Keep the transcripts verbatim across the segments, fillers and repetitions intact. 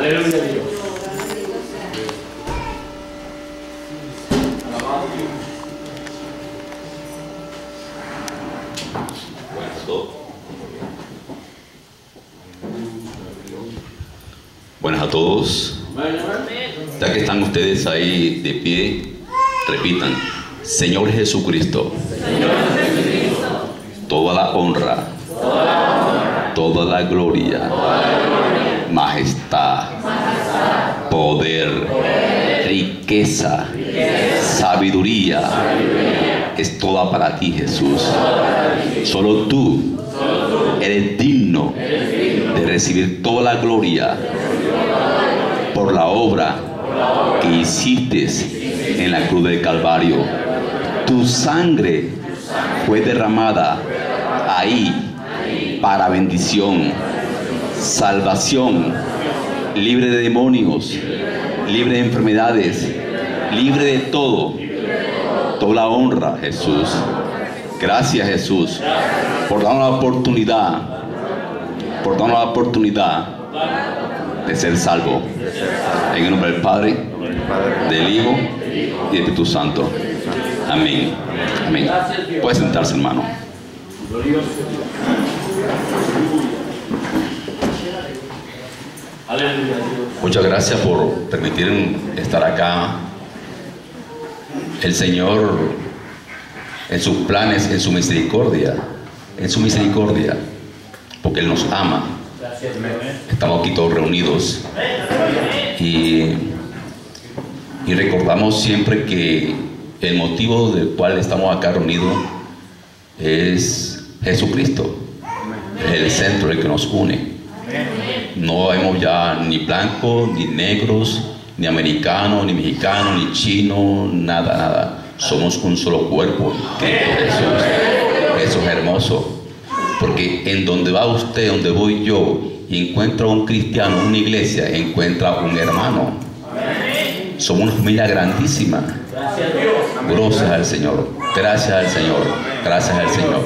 Aleluya a Dios. Buenas a todos. Ya que están ustedes ahí de pie, repitan: Señor Jesucristo, toda la honra, toda la gloria, majestad, poder, riqueza, sabiduría, es toda para ti, Jesús. Solo tú eres digno de recibir toda la gloria por la obra que hiciste en la cruz del Calvario. Tu sangre fue derramada ahí para bendición, salvación, libre de demonios, libre de enfermedades, libre de todo. Toda la honra, Jesús. Gracias, Jesús, por darnos la oportunidad, por darnos la oportunidad de ser salvo. En el nombre del Padre, del Hijo y del Espíritu Santo. Amén. Amén. Puede sentarse, hermano. Muchas gracias por permitir estar acá. El Señor, en sus planes, en su misericordia, en su misericordia, porque Él nos ama. Estamos aquí todos reunidos y, y recordamos siempre que el motivo del cual estamos acá reunidos es Jesucristo. Es el centro, el que nos une. No vemos ya ni blancos, ni negros, ni americanos, ni mexicanos, ni chinos, nada, nada. Somos un solo cuerpo, Cristo Jesús. Eso es hermoso, porque en donde va usted, donde voy yo, y encuentra un cristiano, una iglesia, encuentra un hermano. Somos una familia grandísima. Gracias al Señor, gracias al Señor, gracias al Señor.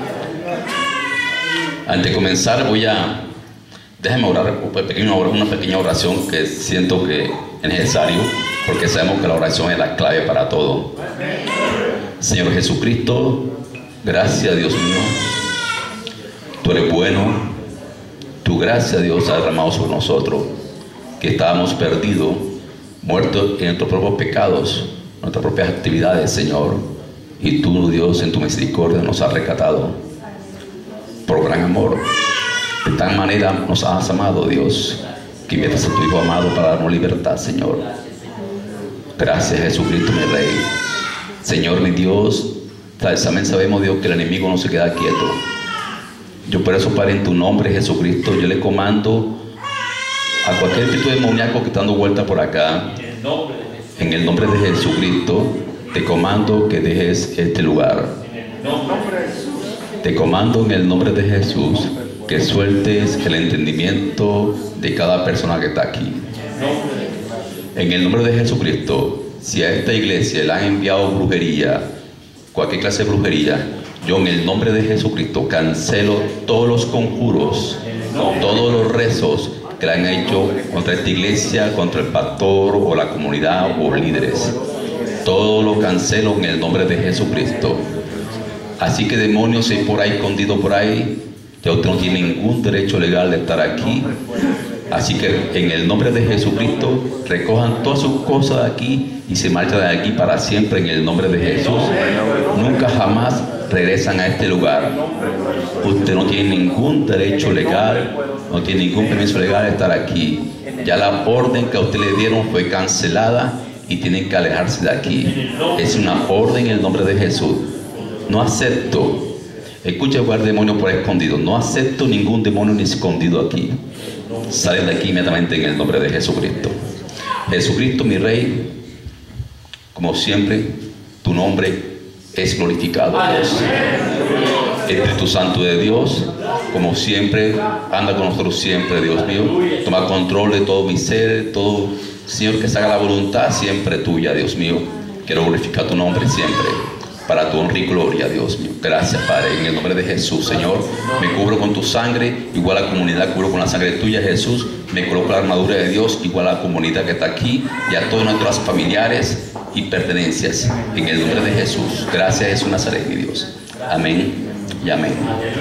Antes de comenzar voy a, déjame orar una pequeña oración que siento que es necesario, porque sabemos que la oración es la clave para todo. Señor Jesucristo, gracias, Dios mío. Tú eres bueno. Tu gracia, Dios, ha derramado sobre nosotros, que estábamos perdidos, muertos en nuestros propios pecados, nuestras propias actividades, Señor. Y tú, Dios, en tu misericordia nos has rescatado por gran amor. De tal manera nos has amado, Dios, que enviaste a tu Hijo amado para darnos libertad, Señor. Gracias, Jesucristo, mi Rey. Señor, mi Dios, también sabemos, Dios, que el enemigo no se queda quieto. Yo por eso, Padre, en tu nombre, Jesucristo, yo le comando a cualquier espíritu demoníaco que está dando vuelta por acá, en el nombre de Jesucristo, te comando que dejes este lugar. Te comando en el nombre de Jesús que sueltes el entendimiento de cada persona que está aquí. En el nombre de Jesucristo, si a esta iglesia le han enviado brujería, cualquier clase de brujería, yo en el nombre de Jesucristo cancelo todos los conjuros, todos los rezos que le han hecho contra esta iglesia, contra el pastor o la comunidad o líderes. Todo lo cancelo en el nombre de Jesucristo. Así que demonios, si hay por ahí escondido por ahí, ya usted no tiene ningún derecho legal de estar aquí. Así que en el nombre de Jesucristo recojan todas sus cosas de aquí y se marchan de aquí para siempre en el nombre de Jesús. Nunca jamás regresan a este lugar. Usted no tiene ningún derecho legal, no tiene ningún permiso legal de estar aquí. Ya la orden que a usted le dieron fue cancelada y tienen que alejarse de aquí. Es una orden en el nombre de Jesús. No acepto, escucha, el demonio por escondido, no acepto ningún demonio ni escondido aquí. Salen de aquí inmediatamente en el nombre de Jesucristo. Jesucristo, mi Rey, como siempre, tu nombre es glorificado, Dios. Espíritu Santo de Dios, como siempre, anda con nosotros siempre, Dios mío. Toma control de todo mi ser, todo, Señor, que se haga la voluntad siempre tuya, Dios mío. Quiero glorificar tu nombre siempre. para tu honra y gloria, Dios mío. Gracias, Padre, en el nombre de Jesús, Señor. Me cubro con tu sangre, igual a la comunidad cubro con la sangre tuya, Jesús. Me coloco la armadura de Dios, igual a la comunidad que está aquí y a todos nuestros familiares y pertenencias, en el nombre de Jesús. Gracias, Jesús Nazaret, mi Dios. Amén y amén.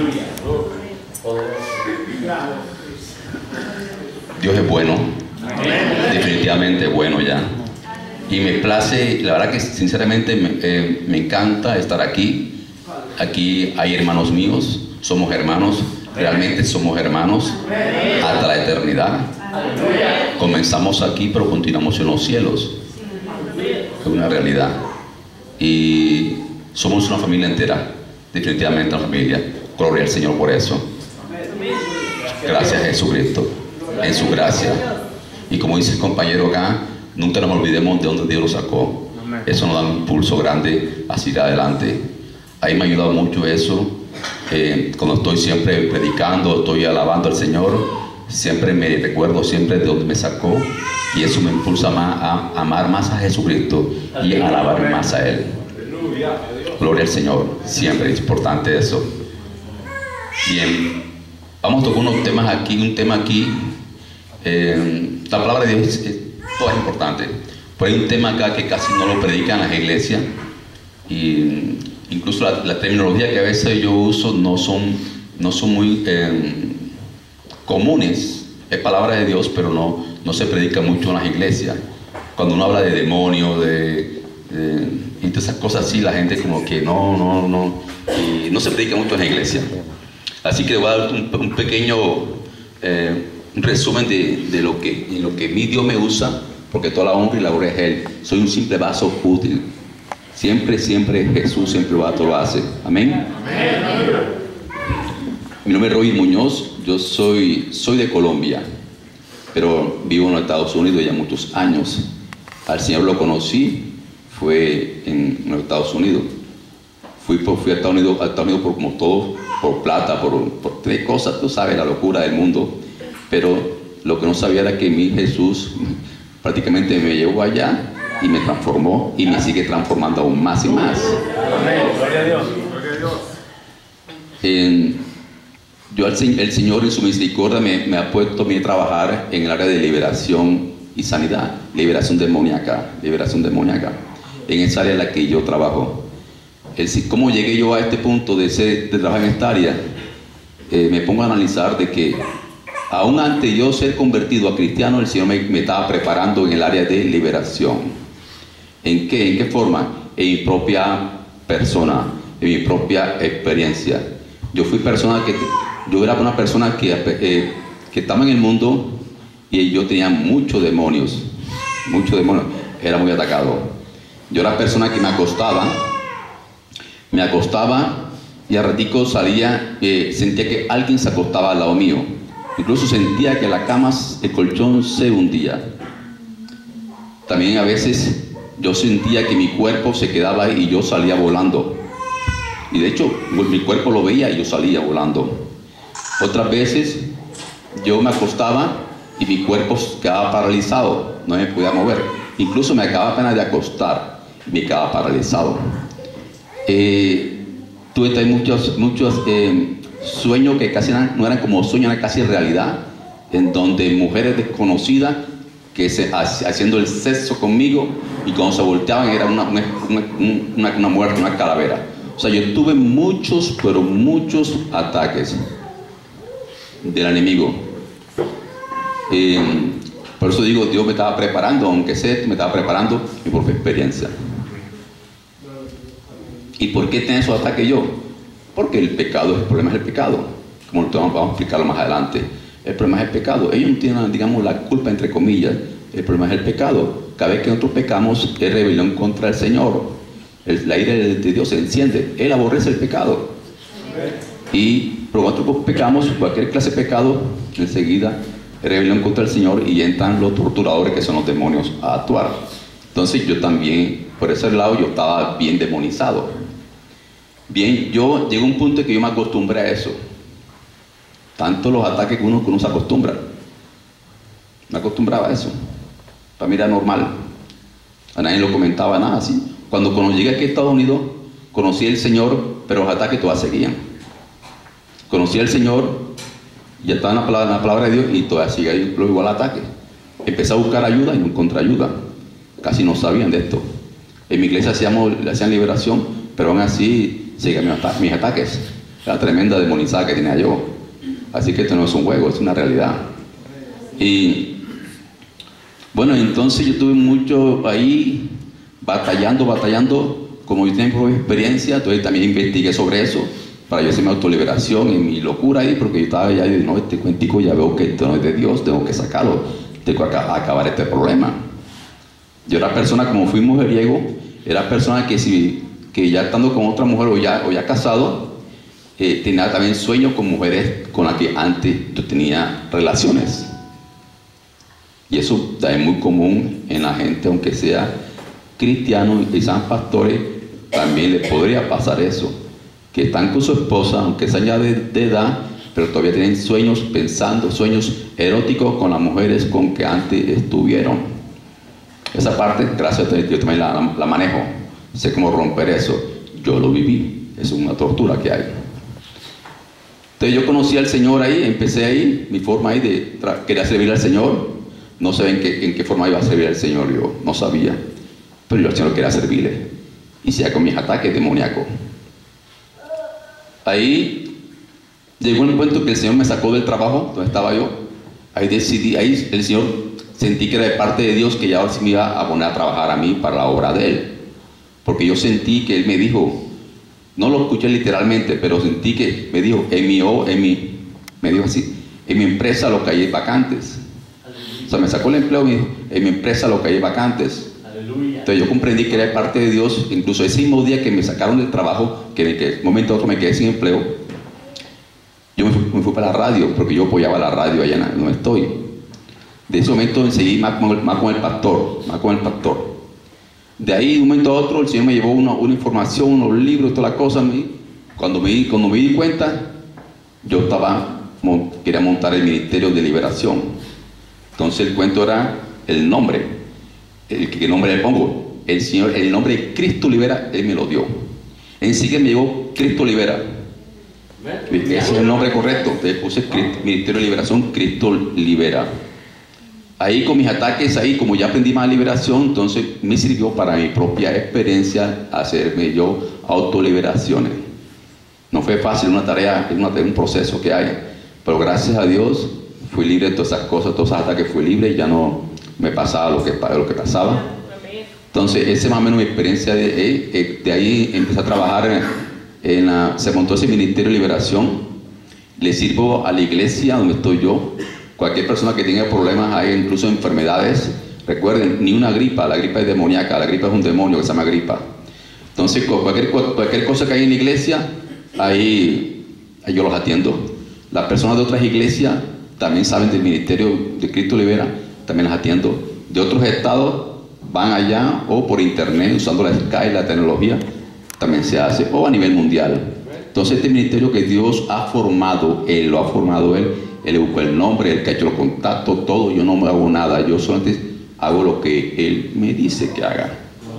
Dios es bueno, definitivamente bueno ya. Y me place, la verdad que sinceramente me, eh, me encanta estar aquí. Aquí hay hermanos míos, somos hermanos, realmente somos hermanos hasta la eternidad. Comenzamos aquí, pero continuamos en los cielos. Es una realidad. Y somos una familia entera, definitivamente una familia. Gloria al Señor por eso. Gracias a Jesucristo, en su gracia. Y como dice el compañero acá, nunca nos olvidemos de donde Dios lo sacó. Eso nos da un impulso grande a seguir adelante. A mí me ha ayudado mucho eso. Eh, cuando estoy siempre predicando, estoy alabando al Señor, siempre me recuerdo siempre de donde me sacó, y eso me impulsa más a amar más a Jesucristo y a alabar más a Él. Gloria al Señor. Siempre es importante eso. Bien, vamos a tocar unos temas aquí, un tema aquí. Eh, la palabra de Dios es, es, todo es importante, pero hay un tema acá que casi no lo predican las iglesias, y incluso la, la terminología que a veces yo uso no son, no son muy eh, comunes. Es palabra de Dios, pero no, no se predica mucho en las iglesias. Cuando uno habla de demonios, de, de, y todas esas cosas así, la gente como que no, no, no, y no se predica mucho en la iglesia. Así que le voy a dar un, un pequeño eh, un resumen de, de lo que, de lo que mi Dios me usa, porque toda la honra y la gloria es Él. Soy un simple vaso útil. Siempre, siempre Jesús siempre va, todo lo hace. Amén. Amén. Mi nombre es Roy Muñoz. Yo soy, soy de Colombia, pero vivo en los Estados Unidos ya muchos años. Al Señor lo conocí, fue en los Estados Unidos. Fui, por, fui a Estados Unidos, a Estados Unidos por como todo, por plata, por, por tres cosas, tú sabes, la locura del mundo. Pero lo que no sabía era que mi Jesús prácticamente me llevó allá y me transformó y me sigue transformando aún más y más. Amén. Gloria a Dios. Gloria a Dios. En, yo, el, el Señor en su misericordia me, me ha puesto a mí a trabajar en el área de liberación y sanidad, liberación demoníaca, liberación demoníaca. En esa área en la que yo trabajo. El, ¿Cómo llegué yo a este punto de, ser, de trabajar en esta área? Eh, me pongo a analizar de que aún antes de yo ser convertido a cristiano, el Señor me, me estaba preparando en el área de liberación. ¿En qué? ¿En qué forma? En mi propia persona, en mi propia experiencia. Yo fui persona que, yo era una persona que, eh, que estaba en el mundo y yo tenía muchos demonios, muchos demonios, era muy atacado. Yo era persona que me acostaba, me acostaba y a ratico salía, eh, sentía que alguien se acostaba al lado mío. Incluso sentía que la cama, el colchón se hundía. También a veces yo sentía que mi cuerpo se quedaba ahí y yo salía volando. Y de hecho, mi cuerpo lo veía y yo salía volando. Otras veces yo me acostaba y mi cuerpo quedaba paralizado, no me podía mover. Incluso me acababa apenas de acostar y me quedaba paralizado. Eh, tuve muchos, muchos eh, sueños que casi eran, no eran como sueños, eran casi realidad, en donde mujeres desconocidas que se, haciendo el sexo conmigo, y cuando se volteaban era una, una, una, una muerte, una calavera. O sea, yo tuve muchos, pero muchos ataques del enemigo. Eh, por eso digo, Dios me estaba preparando, aunque sé, me estaba preparando mi propia experiencia. ¿Y por qué tengo esos ataques yo? Porque el pecado, el problema es el pecado. Como vamos a explicarlo más adelante. El problema es el pecado. Ellos no tienen, digamos, la culpa, entre comillas. El problema es el pecado. Cada vez que nosotros pecamos, es rebelión contra el Señor. El, la ira de Dios se enciende. Él aborrece el pecado. Y pero nosotros pecamos, cualquier clase de pecado, enseguida es rebelión contra el Señor y entran los torturadores, que son los demonios, a actuar. Entonces yo también, por ese lado, yo estaba bien demonizado. Bien, yo llegué a un punto en que yo me acostumbré a eso. Tanto los ataques que uno, que uno se acostumbra. Me acostumbraba a eso. Para mí era normal. A nadie lo comentaba nada así. Cuando, cuando llegué aquí a Estados Unidos, conocí al Señor, pero los ataques todavía seguían. Conocí al Señor, ya estaba en la palabra, en la palabra de Dios y todavía sigue ahí lo igual ataque. Empecé a buscar ayuda y no encontré ayuda. Casi no sabían de esto. En mi iglesia hacíamos, hacían liberación, pero aún así seguían mis, ata mis ataques. La tremenda demonizada que tenía yo. Así que esto no es un juego, es una realidad. Y bueno, entonces yo tuve mucho ahí batallando, batallando. Como yo tengo experiencia, entonces también investigué sobre eso para yo hacer mi autoliberación y mi locura ahí, porque yo estaba ya y dije, no, este cuentico ya veo que esto no es de Dios, tengo que sacarlo, tengo que acabar este problema. Yo era persona, como fui mujeriego, era persona que si que ya estando con otra mujer o ya, o ya casado, eh, tenía también sueños con mujeres con las que antes yo tenía relaciones. Y eso también es muy común en la gente, aunque sea cristianos y sean pastores, también les podría pasar eso. Que están con su esposa, aunque sean ya de, de edad, pero todavía tienen sueños pensando, sueños eróticos con las mujeres con que antes estuvieron. Esa parte, gracias a Dios, yo también la, la manejo. Sé cómo romper eso. Yo lo viví. Es una tortura que hay. Entonces yo conocí al Señor ahí, empecé ahí, mi forma ahí de querer servir al Señor. No sé en qué, en qué forma iba a servir al Señor, yo no sabía. Pero yo al Señor quería servirle. Y sea con mis ataques demoníacos. Ahí llegó un momento que el Señor me sacó del trabajo donde estaba yo. Ahí decidí, ahí el Señor sentí que era de parte de Dios que ya ahora sí me iba a poner a trabajar a mí para la obra de Él. Porque yo sentí que Él me dijo, no lo escuché literalmente, pero sentí que me dijo, en mi, en mi, me dijo así, en mi empresa lo que hay es vacantes. O sea, me sacó el empleo y me dijo, en mi empresa lo que hay es vacantes. Aleluya. Entonces yo comprendí que era de parte de Dios. Incluso ese mismo día que me sacaron del trabajo, que en un momento a otro me quedé sin empleo, yo me fui, me fui para la radio, porque yo apoyaba la radio allá donde estoy. De ese momento seguí más con, el, más con el pastor, más con el pastor. De ahí, de un momento a otro, el Señor me llevó una, una información, unos libros, todas las cosas. Cuando me, cuando me di cuenta, yo estaba, quería montar el ministerio de liberación. Entonces el cuento era el nombre. El, ¿Qué nombre le pongo? El Señor, el nombre de Cristo Libera, Él me lo dio. Enseguida me llegó Cristo Libera. Ese es el nombre correcto. Entonces puse Cristo, Ministerio de Liberación, Cristo Libera. Ahí con mis ataques, ahí como ya aprendí más liberación, entonces me sirvió para mi propia experiencia hacerme yo autoliberaciones. No fue fácil, una tarea, una, un proceso que hay, pero gracias a Dios fui libre de todas esas cosas, todos esos ataques fui libre y ya no me pasaba lo que, lo que pasaba. Entonces esa es más o menos mi experiencia de, de, de ahí empecé a trabajar en, en la, se montó ese Ministerio de Liberación. Le sirvo a la iglesia donde estoy yo. Cualquier persona que tenga problemas, hay incluso enfermedades, recuerden, ni una gripa, la gripa es demoníaca, la gripa es un demonio que se llama gripa. Entonces cualquier, cualquier cosa que hay en la iglesia, ahí, ahí yo los atiendo. Las personas de otras iglesias también saben del ministerio de Cristo Libera, también las atiendo. De otros estados van allá o por internet usando la Skype, la tecnología, también se hace, o a nivel mundial. Entonces este ministerio que Dios ha formado, Él lo ha formado Él, Él le buscó el nombre, Él que ha hecho los contactos, todo. Yo no me hago nada, yo solamente hago lo que Él me dice que haga.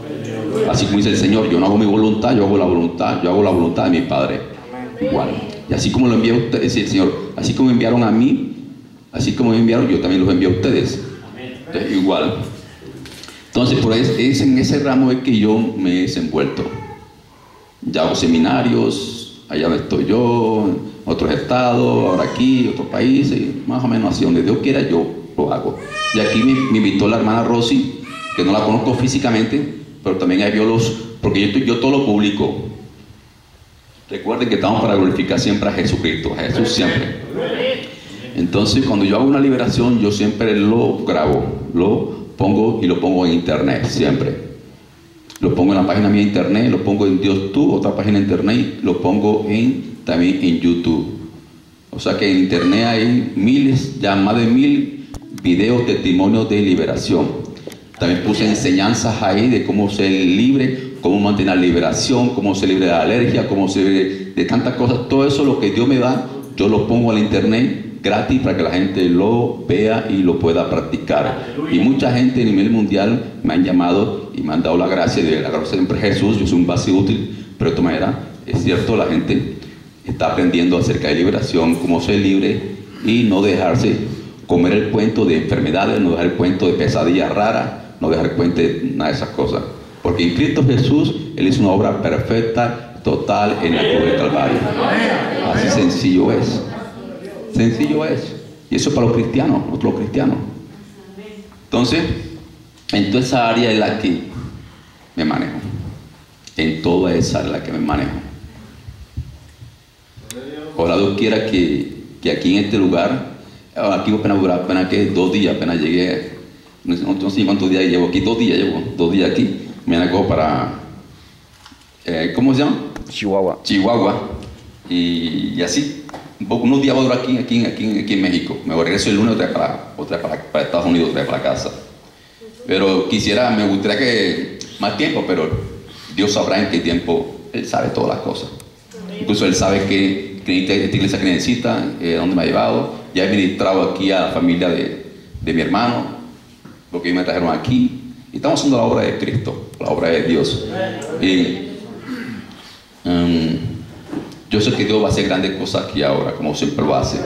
Así como dice el Señor, yo no hago mi voluntad, yo hago la voluntad, yo hago la voluntad de mi Padre. Igual. Y así como lo envió usted, es el Señor, así como me enviaron a mí, así como me enviaron, yo también los envío a ustedes. Entonces, igual. Entonces, por ahí, es en ese ramo es que yo me he desenvuelto. Ya hago seminarios, allá donde estoy yo, otros estados, ahora aquí, otros países, más o menos así, donde Dios quiera yo lo hago. Y aquí me, me invitó la hermana Rosy, que no la conozco físicamente, pero también hay los, porque yo, yo todo lo publico. Recuerden que estamos para glorificar siempre a Jesucristo, a Jesús siempre. Entonces cuando yo hago una liberación, yo siempre lo grabo, lo pongo y lo pongo en internet, siempre. Lo pongo en la página mía de internet, lo pongo en DiosTube, otra página de internet, lo pongo en también en YouTube. O sea que en internet hay miles, ya más de mil videos, testimonios de liberación. También puse enseñanzas ahí de cómo ser libre, cómo mantener la liberación, cómo ser libre de alergia, cómo ser libre de tantas cosas. Todo eso lo que Dios me da, yo lo pongo en internet gratis para que la gente lo vea y lo pueda practicar. Y mucha gente a nivel mundial me han llamado y me han dado la gracia de la gracia siempre Jesús. Yo soy un vacío útil pero de todas maneras, es cierto, la gente está aprendiendo acerca de liberación, cómo ser libre y no dejarse comer el cuento de enfermedades, no dejar el cuento de pesadillas raras, no dejar el cuento de nada de esas cosas. Porque en Cristo Jesús, Él hizo una obra perfecta, total, en la cruz del Calvario. Así sencillo es. Sencillo es. Y eso es para los cristianos, nosotros los cristianos. Entonces, en toda esa área es la que me manejo. En toda esa área es la que me manejo. Ojalá Dios quiera que, que aquí en este lugar, aquí apenas durar, apenas que dos días, apenas llegué, no sé, no sé cuántos días llevo aquí, dos días llevo, dos días aquí, me cojo para, eh, ¿cómo se llama? Chihuahua. Chihuahua, y, y así, un poco, unos días voy a durar aquí, aquí, aquí, aquí en México, me voy a regreso el lunes otra vez para, otra vez para, para Estados Unidos, otra vez para casa, pero quisiera, me gustaría que más tiempo, pero Dios sabrá en qué tiempo, Él sabe todas las cosas, incluso Él sabe que que esta iglesia que necesita, eh, donde me ha llevado, ya he ministrado aquí a la familia de, de mi hermano, porque ellos me trajeron aquí, y estamos haciendo la obra de Cristo, la obra de Dios. Y um, yo sé que Dios va a hacer grandes cosas aquí ahora, como siempre lo hace,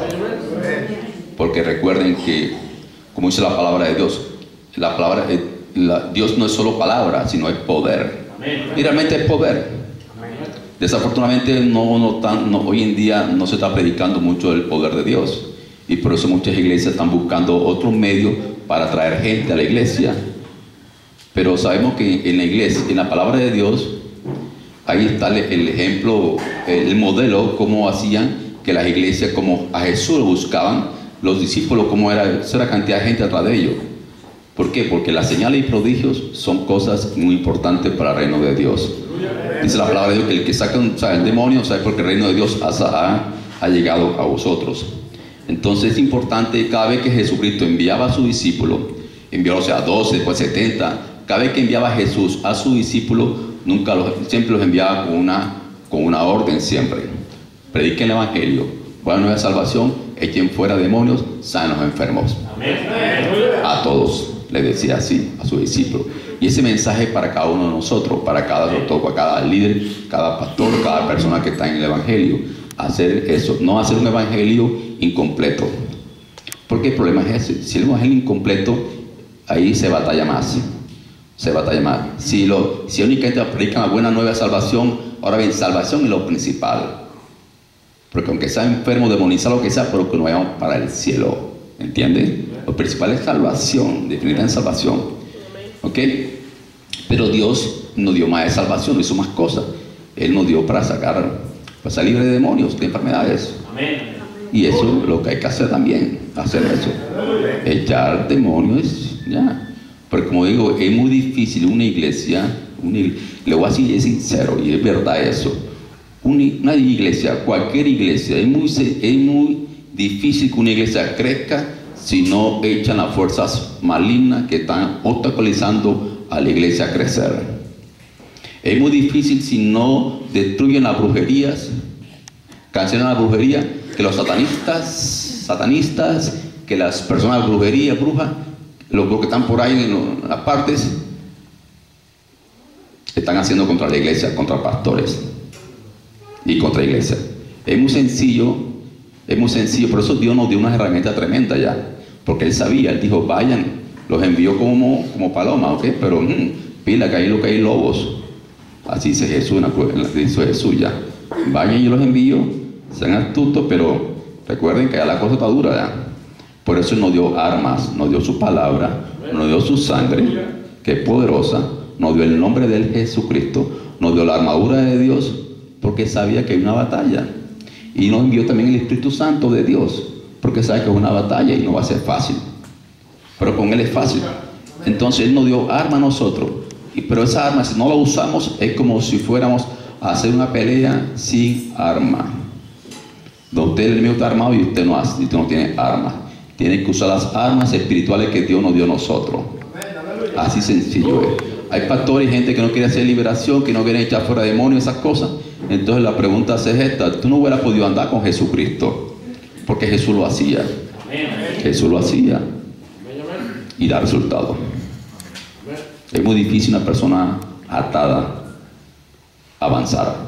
porque recuerden que, como dice la palabra de Dios, la palabra, eh, la, Dios no es solo palabra, sino es poder, y realmente es poder. Desafortunadamente no, no tan, no, hoy en día no se está predicando mucho el poder de Dios, y por eso muchas iglesias están buscando otros medios para traer gente a la iglesia. Pero sabemos que en la iglesia, en la palabra de Dios, ahí está el, el ejemplo, el modelo, cómo hacían que las iglesias, como a Jesús lo buscaban, los discípulos, cómo era esa cantidad de gente atrás de ellos. ¿Por qué? Porque las señales y prodigios son cosas muy importantes para el reino de Dios. Dice la palabra de Dios que el que saca o sea, el demonio, sabe porque el reino de Dios ha, ha, ha llegado a vosotros. Entonces es importante, cada vez que Jesucristo enviaba a su discípulo, envió o sea, a doce, después setenta, cada vez que enviaba a Jesús a su discípulo, nunca los, siempre los enviaba con una, con una orden siempre. Prediquen el evangelio, buena nueva salvación, echen fuera demonios, sanen los enfermos. Amén. A todos les decía así, a sus discípulos. Y ese mensaje para cada uno de nosotros, para cada doctor, para cada líder, cada pastor, cada persona que está en el evangelio, hacer eso, no hacer un evangelio incompleto. Porque el problema es ese, si el evangelio incompleto, ahí se batalla más, se batalla más. Si, lo, si únicamente predican la buena nueva salvación, ahora bien, salvación es lo principal. Porque aunque sea enfermo, demonizado, lo que sea, pero que no vayamos para el cielo, ¿entienden? Lo principal es salvación, definitivamente salvación. ¿Ok? Pero Dios nos dio más de salvación, hizo más cosas. Él nos dio para sacar, para salir libre de demonios, de enfermedades. Amén. Y eso es lo que hay que hacer también, hacer eso. Echar demonios, ya. Pero como digo, es muy difícil una iglesia, una iglesia le voy a decir, es sincero, y es verdad eso. Una, una iglesia, cualquier iglesia, es muy, es muy difícil que una iglesia crezca si no echan las fuerzas malignas que están obstaculizando a la iglesia a crecer. Es muy difícil si no destruyen las brujerías, cancelan la brujería, que los satanistas, satanistas, que las personas de brujería, brujas, los que están por ahí en, lo, en las partes, están haciendo contra la iglesia, contra pastores y contra la iglesia. Es muy sencillo, es muy sencillo, por eso Dios nos dio una herramienta tremenda ya. Porque Él sabía, Él dijo, vayan, los envió como, como paloma, ¿ok? Pero mmm, pila, que hay lo que hay lobos. Así dice Jesús, dice Jesús ya. Vayan, yo los envío, sean astutos, pero recuerden que ya la cosa está dura ya. Por eso Él nos dio armas, nos dio su palabra, nos dio su sangre, que es poderosa, nos dio el nombre de Jesucristo, nos dio la armadura de Dios, porque sabía que hay una batalla. Y nos envió también el Espíritu Santo de Dios, porque sabe que es una batalla y no va a ser fácil, pero con Él es fácil. Entonces Él nos dio arma a nosotros, y, pero esa arma, si no la usamos, es como si fuéramos a hacer una pelea sin arma, donde usted, el enemigo está armado y usted no, hace, usted no tiene armas. Tiene que usar las armas espirituales que Dios nos dio a nosotros. Así sencillo es. Hay pastores y gente que no quiere hacer liberación, que no quiere echar fuera demonios, esas cosas. Entonces la pregunta es esta: tú no hubieras podido andar con Jesucristo, porque Jesús lo hacía. Jesús lo hacía y da resultado. Es muy difícil una persona atada avanzar.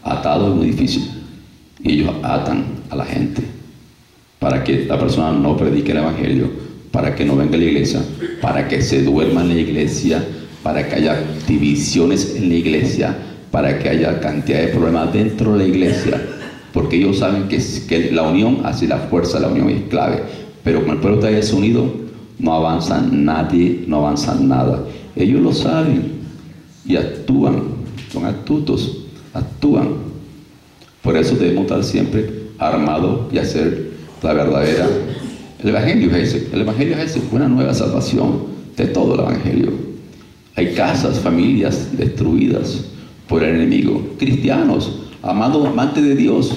Atado es muy difícil. Y ellos atan a la gente para que la persona no predique el evangelio, para que no venga a la iglesia, para que se duerma en la iglesia, para que haya divisiones en la iglesia, para que haya cantidad de problemas dentro de la iglesia, porque ellos saben que, que la unión hace la fuerza, la unión es clave. Pero como el pueblo está desunido, no avanza nadie, no avanza nada. Ellos lo saben y actúan, son astutos, actúan. Por eso debemos estar siempre armados y hacer la verdadera. El evangelio es ese, el evangelio es ese, una nueva salvación de todo el evangelio. Hay casas, familias destruidas por el enemigo, cristianos, amados, amantes de Dios.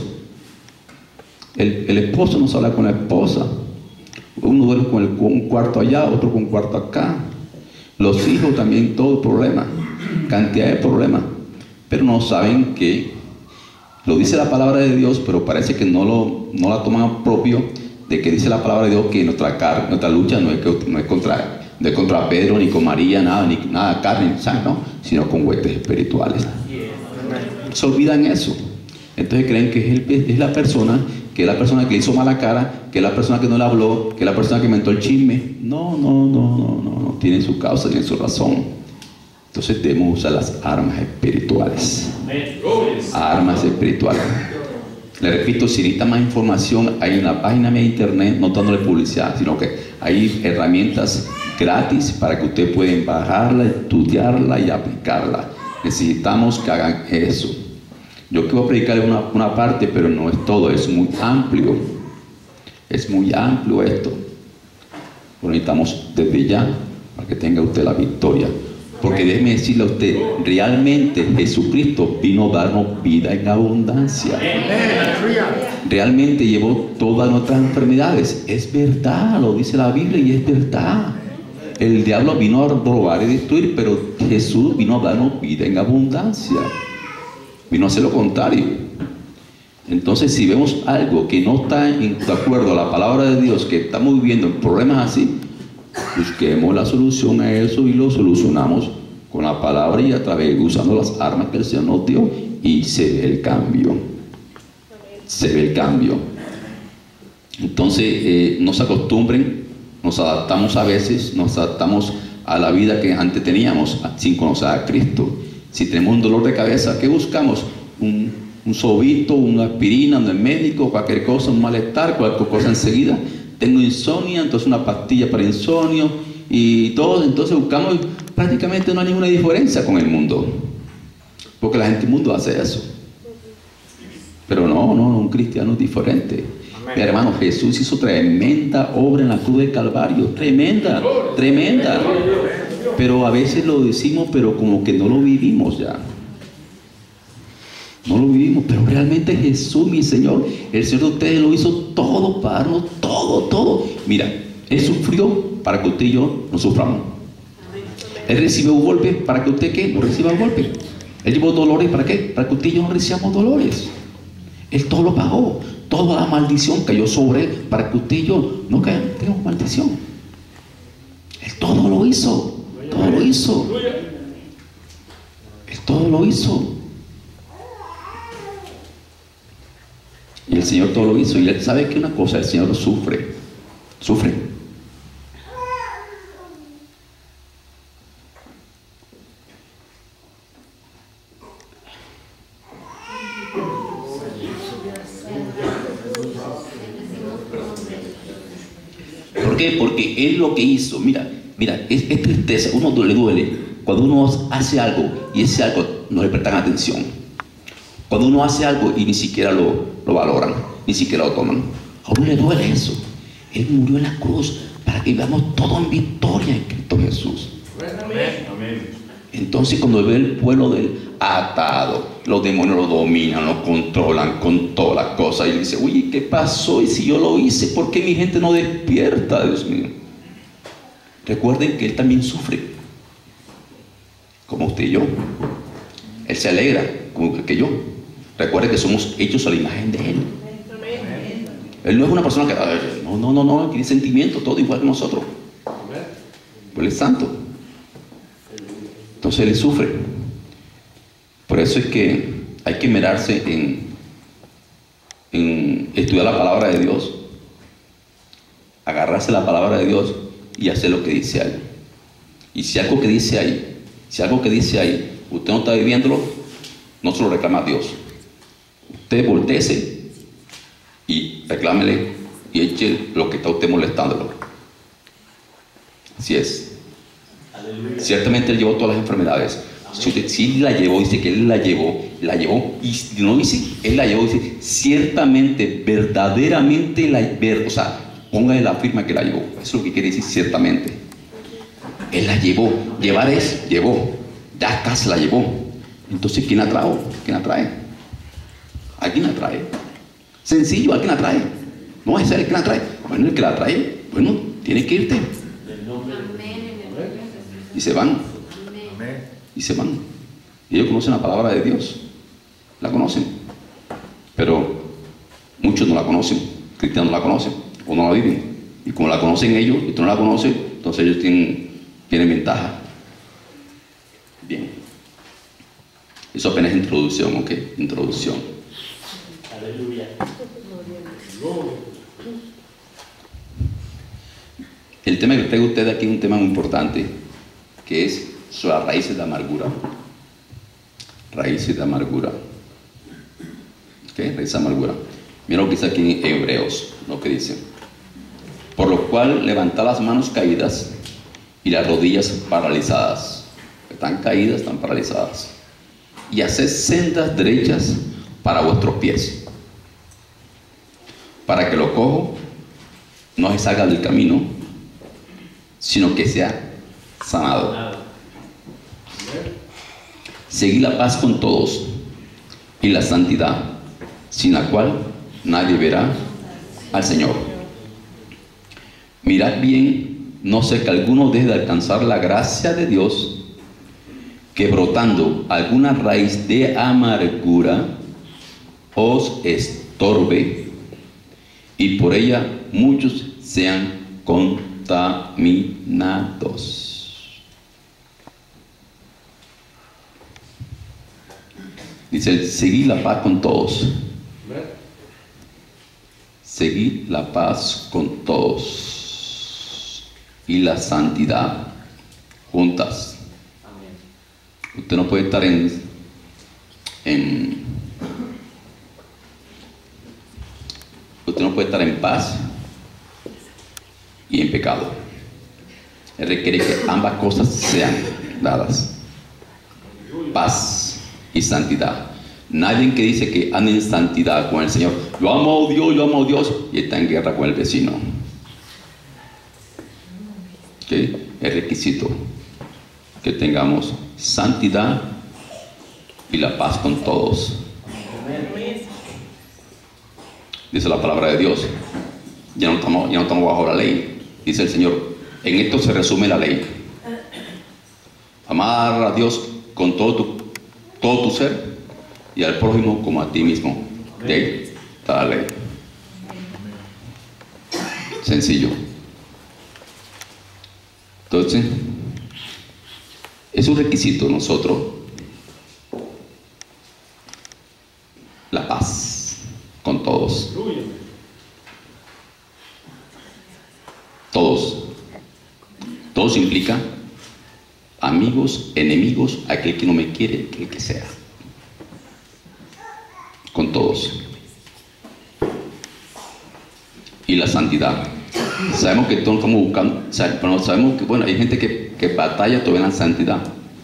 El, el esposo no se habla con la esposa, uno duerme con, el, con un cuarto allá, otro con un cuarto acá. Los hijos también, todo problema, cantidad de problemas, pero no saben que lo dice la palabra de Dios, pero parece que no, lo, no la toman propio, de que dice la palabra de Dios que nuestra, car nuestra lucha no es, que, no, es contra, no es contra Pedro, ni con María, nada, ni nada carne, ¿no? Sino con huestes espirituales. Se olvidan eso. Entonces creen que es, el, es la persona, que es la persona que hizo mala cara, que es la persona que no le habló, que es la persona que inventó el chisme. No, no, no, no, no, no. Tienen su causa, tienen su razón. Entonces debemos usar las armas espirituales. Armas espirituales. Le repito, si necesita más información, hay una página de internet, no dándole publicidad, sino que hay herramientas gratis para que usted pueda bajarla, estudiarla y aplicarla. Necesitamos que hagan eso. Yo quiero predicar una, una parte, pero no es todo, es muy amplio. Es muy amplio esto. Lo necesitamos desde ya para que tenga usted la victoria. Porque déjeme decirle a usted, realmente Jesucristo vino a darnos vida en abundancia. Realmente llevó todas nuestras enfermedades. Es verdad, lo dice la Biblia y es verdad. El diablo vino a robar y destruir, pero Jesús vino a darnos vida en abundancia. Vino a hacer lo contrario. Entonces, si vemos algo que no está en de acuerdo a la palabra de Dios, que estamos viviendo en problemas así, busquemos la solución a eso y lo solucionamos con la palabra y a través, usando las armas que el Señor nos dio, y se ve el cambio. Se ve el cambio. Entonces, eh, no se acostumbren, nos adaptamos a veces, nos adaptamos a la vida que antes teníamos sin conocer a Cristo. Si tenemos un dolor de cabeza, ¿qué buscamos? Un, un sobito, una aspirina, un médico, cualquier cosa, un malestar, cualquier cosa enseguida. Tengo insomnio, entonces una pastilla para insomnio y todo. Entonces buscamos, prácticamente no hay ninguna diferencia con el mundo, porque la gente del mundo hace eso. Pero no, no, no, un cristiano es diferente. Mi hermano, Jesús hizo tremenda obra en la cruz del Calvario, tremenda, tremenda. Pero a veces lo decimos, pero como que no lo vivimos ya. No lo vivimos, pero realmente Jesús, mi Señor, el Señor de ustedes lo hizo todo para darnos, todo, todo. Mira, Él sufrió para que usted y yo no suframos. Él recibió un golpe para que usted, ¿qué? No reciba un golpe. Él llevó dolores, ¿para qué? Para que usted y yo no recibamos dolores. Él todo lo pagó. Toda la maldición cayó sobre Él para que usted y yo no tengamos maldición. Él todo lo hizo. Todo lo hizo. Él todo lo hizo. Y el Señor todo lo hizo. Y Él sabe que una cosa, el Señor sufre. Sufre. ¿Por qué? Porque Él lo que hizo, mira, mira, es, es tristeza, uno le duele cuando uno hace algo y ese algo no le prestan atención. Cuando uno hace algo y ni siquiera lo, lo valoran, ni siquiera lo toman. A uno le duele eso. Él murió en la cruz para que vivamos todo en victoria en Cristo Jesús. Entonces cuando ve el pueblo de Él atado, los demonios lo dominan, lo controlan con todas las cosas, y él dice, oye, ¿qué pasó? Y si yo lo hice, ¿por qué mi gente no despierta, Dios mío? Recuerden que Él también sufre, como usted y yo. Él se alegra, como que yo. Recuerden que somos hechos a la imagen de Él. Él no es una persona que, no, no, no, no, tiene sentimientos, todo igual que nosotros. Pues Él es santo. Entonces Él sufre. Por eso es que hay que mirarse en, en estudiar la palabra de Dios, agarrarse la palabra de Dios y hacer lo que dice ahí. Y si algo que dice ahí, si algo que dice ahí, usted no está viviéndolo, no se lo reclama a Dios. Usted voltéese y reclámele y eche lo que está usted molestándolo. Así es. Aleluya. Ciertamente Él llevó todas las enfermedades. Si usted sí la llevó, dice que Él la llevó, la llevó, y no dice, Él la llevó, dice, ciertamente, verdaderamente, la, ver, o sea, póngale la firma que la llevó. Eso es lo que quiere decir ciertamente. Él la llevó, llevar es, llevó, ya casi la llevó. Entonces, ¿quién la trajo? ¿Quién la trae? ¿Alguien la trae? Sencillo, ¿alguien la trae? No es el que la trae. Bueno, el que la trae, bueno, tiene que irte. Y se van. Y se van. Y ellos conocen la palabra de Dios. La conocen. Pero muchos no la conocen. Cristianos no la conocen. O no la viven. Y como la conocen ellos y tú no la conoces, entonces ellos tienen, tienen ventaja. Bien. Eso apenas es introducción, ¿ok? Introducción. Aleluya. El tema que traigo a ustedes aquí es un tema muy importante, que es sobre las raíces de amargura. Raíces de amargura. ¿Qué? Raíces de amargura. Mira lo que dice aquí en Hebreos, lo que dice. Por lo cual levantad las manos caídas y las rodillas paralizadas. Están caídas, están paralizadas. Y haced sendas derechas para vuestros pies, para que lo cojo no se salga del camino, sino que sea sanado. Seguid la paz con todos y la santidad, sin la cual nadie verá al Señor. Mirad bien, no sé que alguno deje de alcanzar la gracia de Dios, que brotando alguna raíz de amargura os estorbe, y por ella muchos sean contaminados. Dice, seguid la paz con todos. Seguid la paz con todos y la santidad juntas. Usted no puede estar en, en usted no puede estar en paz y en pecado. Él requiere que ambas cosas sean dadas: paz y santidad. Nadie que dice que anda en santidad con el Señor, yo amo a Dios, yo amo a Dios, y está en guerra con el vecino. ¿Okay? Es requisito que tengamos santidad y la paz con todos. Dice la palabra de Dios, ya no estamos, ya no estamos bajo la ley. Dice el Señor, en esto se resume la ley: amar a Dios con todo tu, todo tu ser, y al prójimo como a ti mismo. De ahí está la ley. Sencillo. Entonces, es un requisito nosotros, la paz con todos. Todos. Todos implica amigos, enemigos, aquel que no me quiere, aquel que sea. Con todos. Y la santidad. Sabemos que todos estamos buscando, sabemos que, bueno, hay gente que, que batalla todavía en la santidad,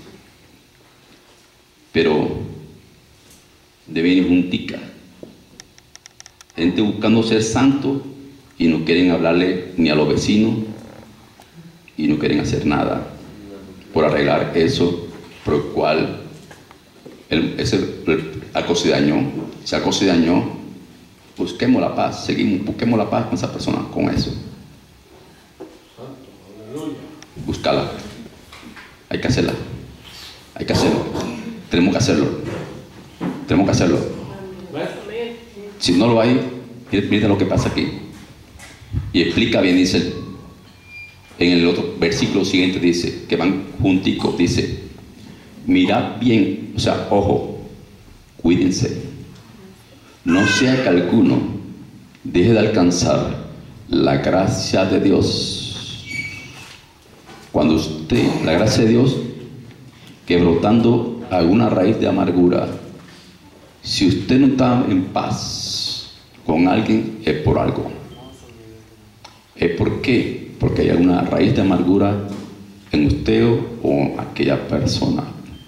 pero debe ir juntica. Gente buscando ser santo y no quieren hablarle ni a los vecinos y no quieren hacer nada por arreglar eso por el cual el, ese, el, algo se dañó. Si algo se dañó, busquemos la paz, seguimos, busquemos la paz con esa persona, con eso. Búscala. Hay que hacerla. Hay que hacerlo. Tenemos que hacerlo. Tenemos que hacerlo. Si no lo hay, mira lo que pasa aquí. Y explica bien, dice, en el otro versículo siguiente dice, que van junticos, dice, mirad bien, o sea, ojo, cuídense. No sea que alguno deje de alcanzar la gracia de Dios. Cuando usted, la gracia de Dios, que brotando alguna raíz de amargura, si usted no está en paz con alguien, es por algo. ¿Es por qué? Porque hay alguna raíz de amargura en usted o en aquella persona.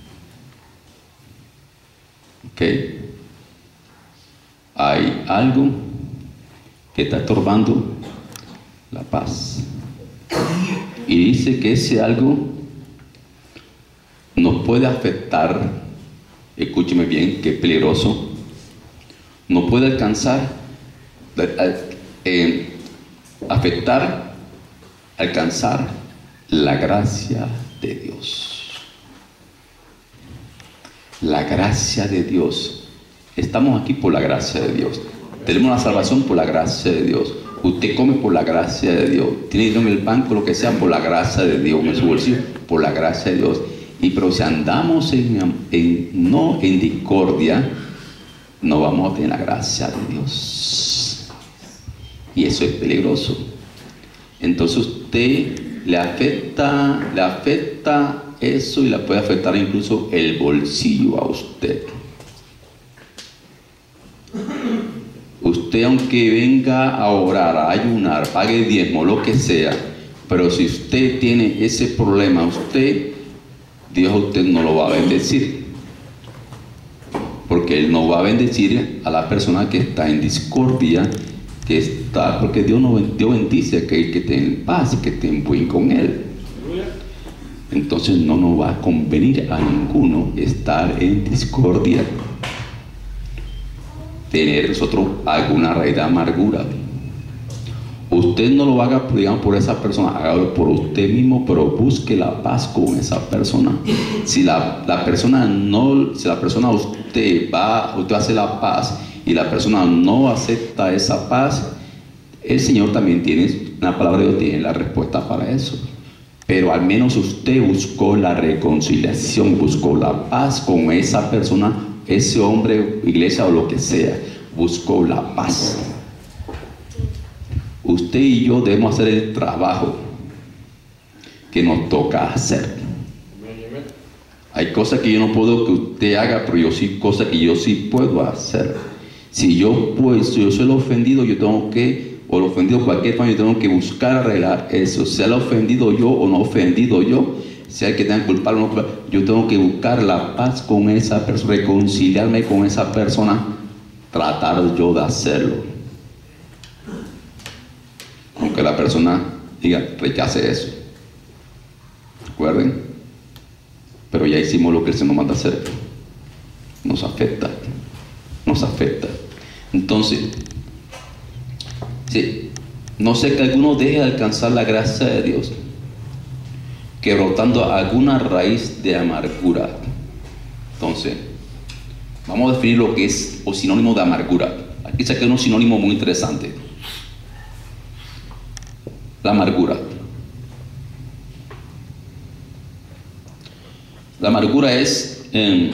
¿Ok? Hay algo que está estorbando la paz. Y dice que ese algo nos puede afectar, escúcheme bien, que es peligroso, nos puede alcanzar, eh, afectar, alcanzar la gracia de Dios. La gracia de Dios. Estamos aquí por la gracia de Dios. Tenemos la salvación por la gracia de Dios. Usted come por la gracia de Dios. Tiene dinero en el banco, lo que sea, por la gracia de Dios. En su bolsillo, por la gracia de Dios. Y pero si andamos en, en, no en discordia, no vamos a tener la gracia de Dios. Y eso es peligroso. Entonces usted le afecta, le afecta eso y le puede afectar incluso el bolsillo a usted. Usted, aunque venga a orar, a ayunar, pague diezmo, lo que sea, pero si usted tiene ese problema, usted, Dios a usted no lo va a bendecir. Porque Él no va a bendecir a la persona que está en discordia, que está, porque Dios, no, Dios bendice a aquel que esté en paz, que esté en buen con Él. Entonces no nos va a convenir a ninguno estar en discordia. Tener nosotros alguna raíz de amargura. Usted no lo haga, digamos, por esa persona, hágalo por usted mismo, pero busque la paz con esa persona. Si la, la persona no, si la persona usted va, usted hace la paz y la persona no acepta esa paz, el Señor también tiene, la palabra de Dios tiene la respuesta para eso. Pero al menos usted buscó la reconciliación, buscó la paz con esa persona, ese hombre, iglesia o lo que sea, buscó la paz. Usted y yo debemos hacer el trabajo que nos toca hacer. Hay cosas que yo no puedo que usted haga, pero yo sí, cosas que yo sí puedo hacer. Si yo, pues, si yo soy el ofendido, yo tengo que, o el ofendido cualquier familia, yo tengo que buscar arreglar eso. Sea el ofendido yo o no ofendido yo, si hay que tener culpable o no culpable, yo tengo que buscar la paz con esa persona, reconciliarme con esa persona, tratar yo de hacerlo. Aunque la persona diga, rechace eso. ¿Recuerden? Pero ya hicimos lo que el Señor manda hacer. Nos afecta. Nos afecta. Entonces, sí, no sé que alguno deje de alcanzar la gracia de Dios, que brotando alguna raíz de amargura. Entonces, vamos a definir lo que es o sinónimo de amargura. Aquí saqué un sinónimo muy interesante. La amargura. La amargura es eh,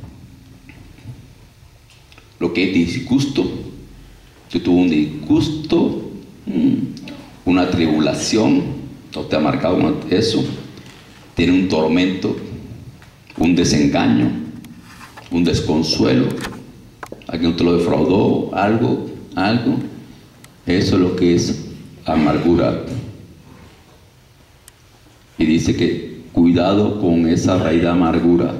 lo que es disgusto. Si tuvo un disgusto, una tribulación, no te ha marcado eso, tiene un tormento, un desengaño, un desconsuelo, alguien te lo defraudó, algo, algo. Eso es lo que es amargura. Y dice que cuidado con esa raíz de amargura.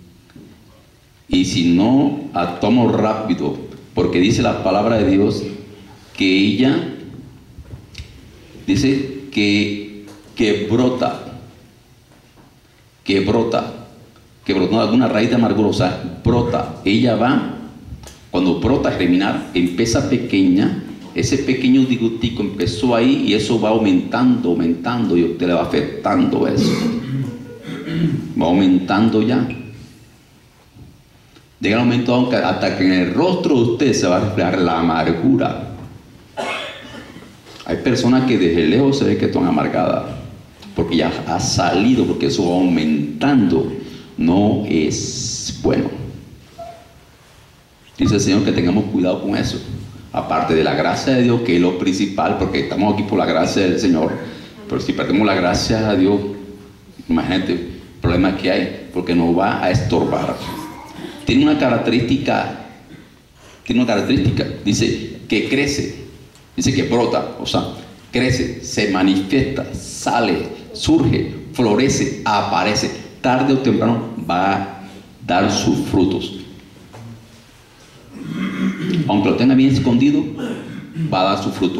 Y si no, actuamos rápido, porque dice la palabra de Dios que ella dice que, que brota, que brota, que brota alguna raíz de amargura, o sea, brota. Ella va, cuando brota a germinar, empieza pequeña. Ese pequeño disgustico empezó ahí y eso va aumentando, aumentando y a usted le va afectando eso. Va aumentando ya. Llega un momento hasta que en el rostro de usted se va a reflejar la amargura. Hay personas que desde lejos se ve que están amargadas porque ya ha salido, porque eso va aumentando. No es bueno. Dice el Señor que tengamos cuidado con eso. Aparte de la gracia de Dios, que es lo principal, porque estamos aquí por la gracia del Señor. Pero si perdemos la gracia de Dios, imagínate el problema que hay, porque nos va a estorbar. Tiene una característica, tiene una característica, dice que crece, dice que brota, o sea, crece, se manifiesta, sale, surge, florece, aparece. Tarde o temprano va a dar sus frutos. Aunque lo tenga bien escondido, va a dar su fruto.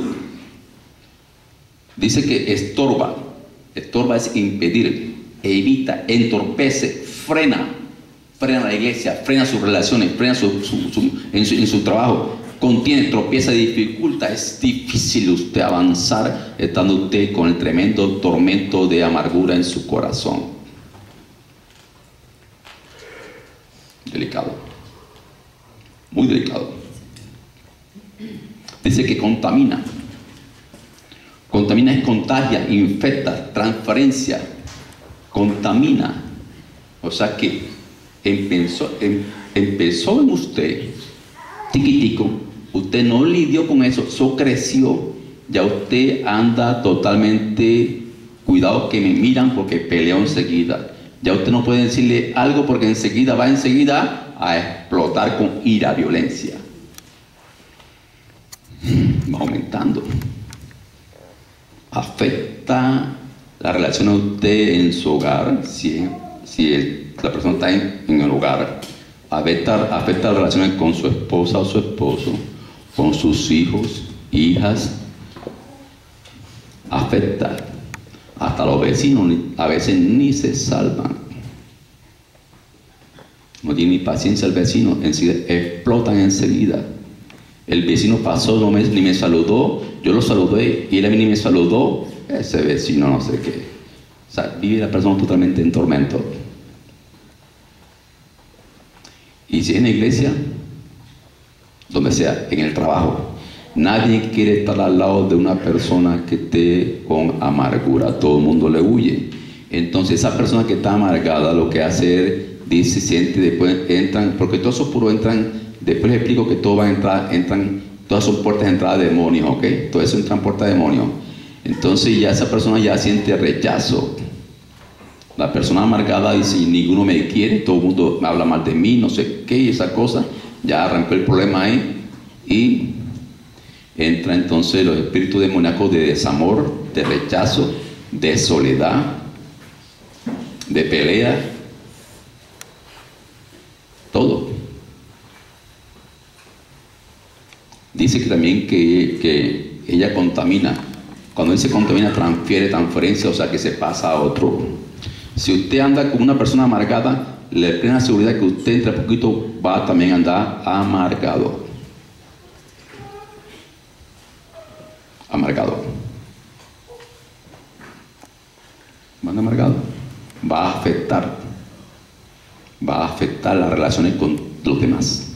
Dice que estorba. Estorba es impedir, evita, entorpece, frena. Frena la iglesia, frena sus relaciones, frena su, su, su, en, su, en su trabajo. Contiene, tropieza, dificulta. Es difícil usted avanzar estando usted con el tremendo tormento de amargura en su corazón. Delicado. Muy delicado. Dice que contamina. Contamina es contagia, infecta, transferencia. Contamina. O sea que empezó, em, empezó en usted, chiquitico, usted no lidió con eso, eso creció. Ya usted anda totalmente, cuidado que me miran porque peleo enseguida. Ya usted no puede decirle algo porque enseguida va enseguida a explotar con ira, violencia. Va aumentando. Afecta la relación de usted en su hogar, si, si el, la persona está en, en el hogar. Afecta, afecta las relaciones con su esposa o su esposo, con sus hijos, hijas. Afecta. Hasta los vecinos a veces ni se salvan. No tiene ni paciencia el vecino, enseguida, explotan enseguida. El vecino pasó, no me, ni me saludó, yo lo saludé y él a mí ni me saludó. Ese vecino no sé qué. O sea, vive la persona totalmente en tormento. Y si en la iglesia, donde sea, en el trabajo, nadie quiere estar al lado de una persona que esté con amargura. Todo el mundo le huye. Entonces esa persona que está amargada lo que hace es, dice, siente, después entran, porque todos esos puros entran, después les explico que todo va a entrar, entran, todas son puertas de entrada de demonios, ¿ok? Todo eso entra en puerta de demonios. Entonces ya esa persona ya siente rechazo. La persona amargada dice, ninguno me quiere, todo el mundo me habla mal de mí, no sé qué, y esa cosa, ya arrancó el problema ahí, y entra entonces los espíritus demoníacos de desamor, de rechazo, de soledad, de pelea, todo. Dice que también que, que ella contamina. Cuando dice contamina, transfiere, transferencia, o sea que se pasa a otro. Si usted anda con una persona amargada, le plena seguridad que usted entre poquito va también a andar amargado. Amargado. ¿Va amargado? Va a afectar. Va a afectar las relaciones con los demás.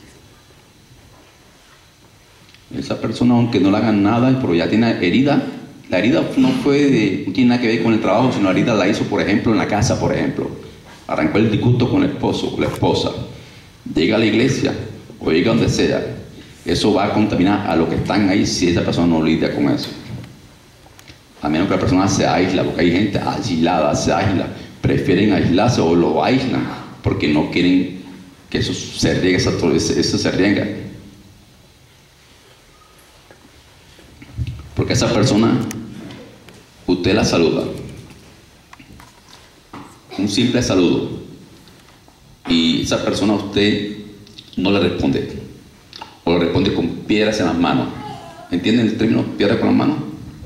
Esa persona, aunque no le hagan nada, pero ya tiene herida, la herida no fue de, no tiene nada que ver con el trabajo, sino la herida la hizo, por ejemplo, en la casa, por ejemplo. Arrancó el disgusto con el esposo o la esposa. Llega a la iglesia o llega donde sea. Eso va a contaminar a los que están ahí si esa persona no lidia con eso. A menos que la persona se aísla, porque hay gente aislada, se aísla. Prefieren aislarse o lo aíslan porque no quieren que eso se riegue, eso, eso se riega. Porque esa persona, usted la saluda. Un simple saludo. Y esa persona a usted no le responde. O le responde con piedras en las manos. ¿Entienden el término piedra con las manos?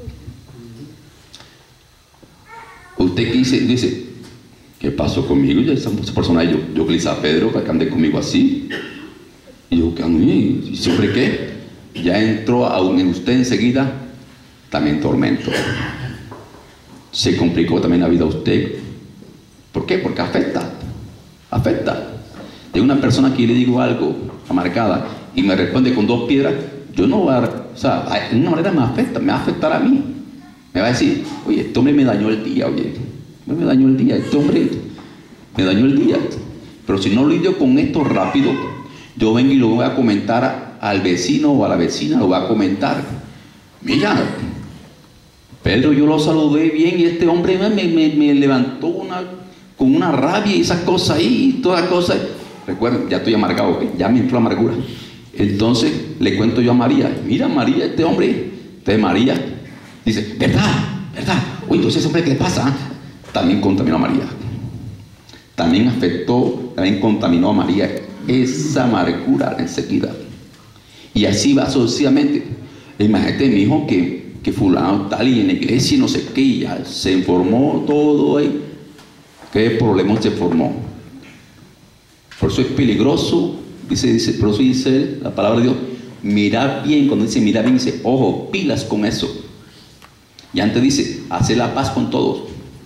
Usted dice, dice, ¿qué pasó conmigo? Yo, esa persona, yo, yo que le hice a Pedro para que ande conmigo así. Y yo, ¿qué ando? ¿Y sobre qué? Ya entró a un, en usted enseguida, también tormento. Se complicó también la vida a usted. ¿Por qué? Porque afecta. Afecta. De una persona que le digo algo amargada y me responde con dos piedras, yo no voy a, o sea, de una manera me afecta, me va a afectar a mí. Me va a decir, oye, este hombre me dañó el día, oye, me dañó el día, este hombre me dañó el día. Pero si no lidio con esto rápido, yo vengo y lo voy a comentar al vecino o a la vecina, lo voy a comentar. Mira, Pedro, yo lo saludé bien y este hombre me, me, me levantó una, con una rabia y esas cosas ahí, y todas las cosas. Recuerden, ya estoy amargado, ¿okay? Ya me entró la amargura. Entonces le cuento yo a María, mira María, este hombre, de María, dice, ¿verdad? ¿Verdad? Uy, entonces ese hombre, ¿qué le pasa? También contaminó a María. También afectó, también contaminó a María esa amargura enseguida. Y así va sucesivamente. Imagínate, mi hijo, que, que fulano tal y en la iglesia no sé qué, y ya se informó todo ahí. ¿Qué problema se formó? Por eso es peligroso, dice, dice, por eso dice la palabra de Dios, mirar bien. Cuando dice mirar bien, dice, ojo, pilas con eso. Y antes dice, hacer la paz con todos.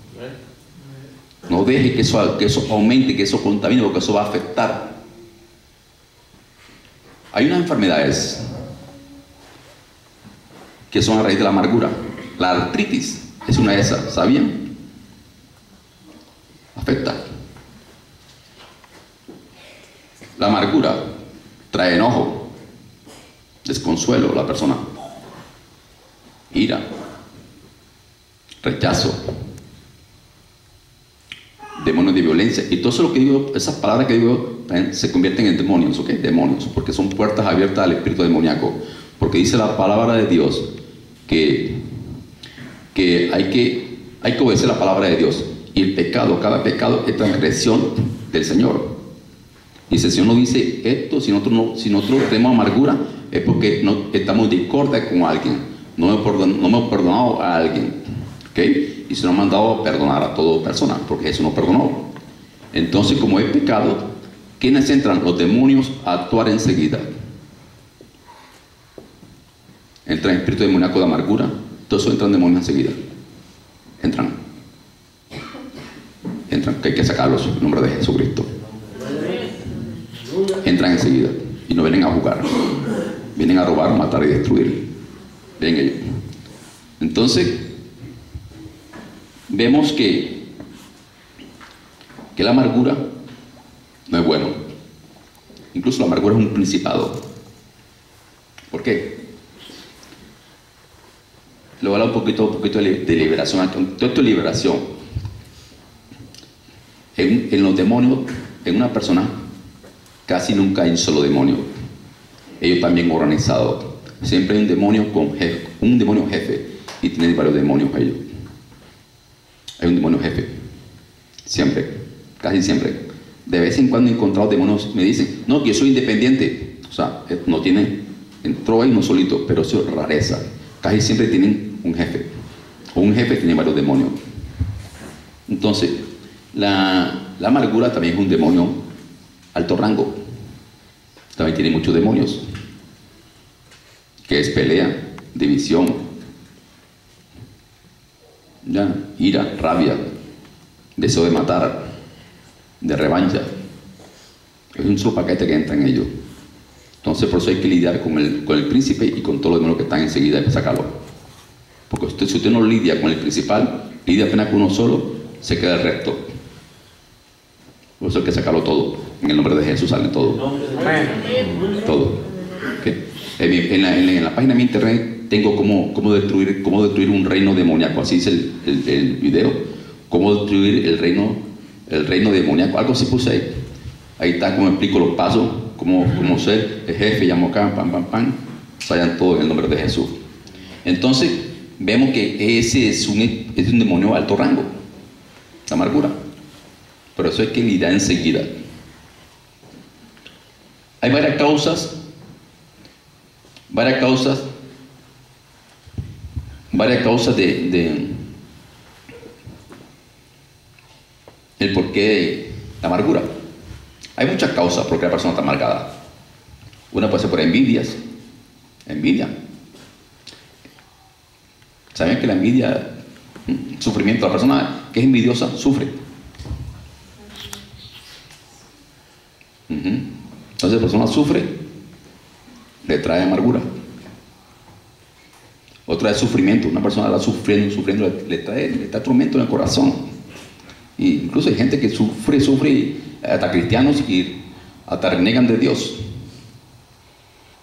No deje que eso, que eso aumente, que eso contamine, porque eso va a afectar. Hay unas enfermedades que son a raíz de la amargura. La artritis es una de esas, ¿sabían? Afecta. La amargura trae enojo, desconsuelo a la persona, ira, rechazo, demonios de violencia. Y todo eso lo que digo, esas palabras que digo, se convierten en demonios, ¿ok? Demonios, porque son puertas abiertas al espíritu demoníaco. Porque dice la palabra de Dios que, que, hay que hay que obedecer la palabra de Dios. Y el pecado, cada pecado es transgresión del Señor. Y si el Señor no dice esto, si nosotros, no, si nosotros tenemos amargura, es porque no, estamos en discordia con alguien. No hemos perdonado, no hemos perdonado a alguien. ¿Okay? Y se nos ha mandado a perdonar a toda persona, porque Jesús nos perdonó. Entonces, como es pecado, ¿quiénes entran? Los demonios a actuar enseguida. Entra el espíritu demoníaco de amargura, todos entran demonios enseguida. Entran. Entran, que hay que sacarlos en nombre de Jesucristo. Entran enseguida y no vienen a jugar. Vienen a robar, matar y destruir. Vienen ellos. Entonces, vemos que, que la amargura no es bueno. Incluso la amargura es un principado. ¿Por qué? Le voy a hablar un poquito, un poquito de, de liberación. Todo esto es liberación. En, en los demonios, en una persona, casi nunca hay un solo demonio. Ellos también organizados. Siempre hay un demonio con jefe, un demonio jefe, y tienen varios demonios ellos. Hay un demonio jefe. Siempre, casi siempre. De vez en cuando he encontrado demonios, me dicen, no, que yo soy independiente. O sea, no tiene, entró ahí no solito, pero eso es rareza. Casi siempre tienen un jefe. O un jefe tiene varios demonios. Entonces, la, la amargura también es un demonio alto rango. También tiene muchos demonios. Que es pelea, división, ya, ira, rabia, deseo de matar, de revancha. Es un solo paquete que entra en ellos. Entonces por eso hay que lidiar con el, con el príncipe y con todos los demonios que están enseguida y sacarlo. Porque usted, si usted no lidia con el principal, lidia apenas con uno solo, se queda el resto. Por eso hay que sacarlo todo. En el nombre de Jesús sale todo. Todo. ¿Okay? En, mi, en, la, en, la, en la página de mi internet tengo cómo, cómo, destruir, cómo destruir un reino demoníaco. Así dice el, el, el video. Cómo destruir el reino, el reino demoníaco. Algo así puse ahí. Ahí está como explico los pasos. Cómo, cómo ser el jefe, llamo acá, pam, pam, pam. Vayan todos en el nombre de Jesús. Entonces, vemos que ese es un, es un demonio de alto rango. La amargura. Pero eso hay que lidiar enseguida. Hay varias causas. Varias causas. Varias causas de, de el porqué de la amargura. Hay muchas causas por qué la persona está amargada. Una puede ser por envidias. Envidia. ¿Saben que la envidia, sufrimiento, la persona que es envidiosa sufre? Uh-huh. Entonces la persona sufre, le trae amargura. Otra es sufrimiento. Una persona la sufriendo, sufriendo le, le trae, le trae tormento en el corazón. Y incluso hay gente que sufre, sufre, hasta cristianos, y hasta renegan de Dios.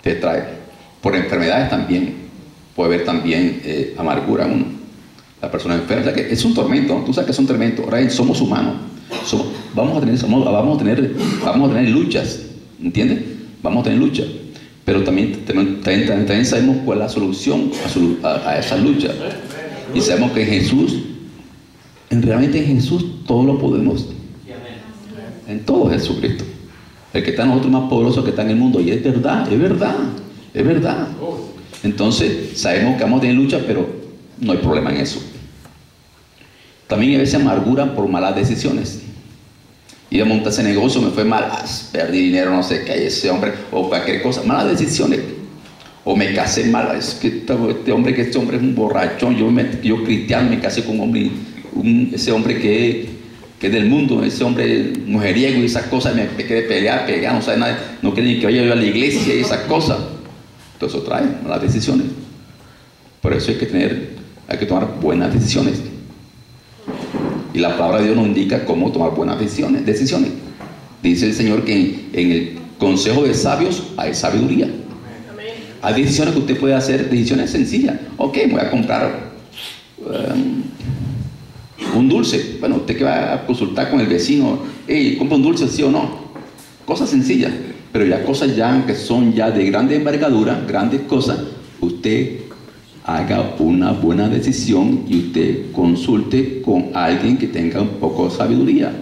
te trae. Por enfermedades también, puede haber también eh, amargura en uno. La persona enferma, o sea que es un tormento, ¿no? Tú sabes que es un tormento. Ahora bien, somos humanos, somos, vamos, a tener, somos, vamos, a tener, vamos a tener luchas, ¿entiendes? Vamos a tener luchas, pero también, también, también, también sabemos cuál es la solución a, a, a esa lucha. Y sabemos que en Jesús, en realmente en Jesús, todo lo podemos. En todo Jesucristo. El que está en nosotros es más poderoso que está en el mundo. Y es verdad, es verdad, es verdad. Entonces, sabemos que vamos a tener lucha, pero no hay problema en eso. También a veces amargura por malas decisiones. Iba a montar ese negocio, me fue mal, ah, perdí dinero, no sé qué, ese hombre, o cualquier cosa, malas decisiones. O me casé mal, es que este hombre, que este hombre es un borrachón, yo, me, yo cristiano me casé con un hombre, un, ese hombre que, que es del mundo, ese hombre mujeriego y esas cosas, me, me quedé pelear, pegar, no sabe nada, no quiere ni que vaya yo a la iglesia y esas cosas. Entonces eso trae malas decisiones. Por eso hay que tener, hay que tomar buenas decisiones. Y la palabra de Dios nos indica cómo tomar buenas decisiones. decisiones. Dice el Señor que en, en el consejo de sabios hay sabiduría. Hay decisiones que usted puede hacer, decisiones sencillas. Ok, voy a comprar um, un dulce. Bueno, usted que va a consultar con el vecino, hey, ¿compra un dulce sí o no? Cosas sencillas. Pero ya cosas ya que son ya de grande envergadura, grandes cosas, usted haga una buena decisión y usted consulte con alguien que tenga un poco de sabiduría.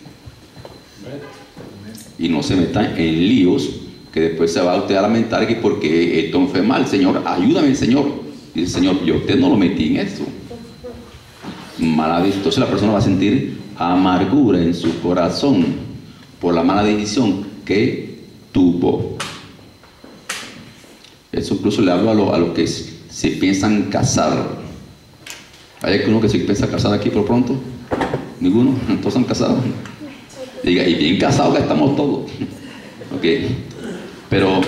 Y no se meta en líos que después se va usted a lamentar que porque esto me fue mal. Señor, ayúdame, Señor. Dice, Señor, yo usted no lo metí en eso. Mala, entonces la persona va a sentir amargura en su corazón por la mala decisión que tuvo. Eso incluso le hablo a los a lo que se piensan casar. ¿Hay alguno que se piensa casar aquí por pronto? ¿Ninguno? ¿Todos están casados? Diga, y bien casados que estamos todos. Ok. Pero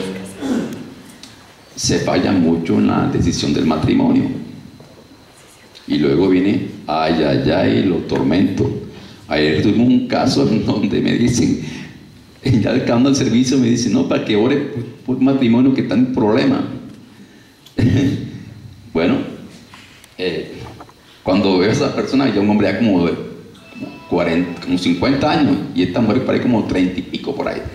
se falla mucho en la decisión del matrimonio. Y luego viene, ay, ay, ay, los tormentos. Ayer tuvimos un caso en donde me dicen, ya acabando el servicio, me dicen, no, para que ore por, por un matrimonio que está en problema. Bueno, eh, cuando veo a esa persona, ya un hombre ya como de cuarenta, como cincuenta años, y esta mujer parece como treinta y pico por ahí.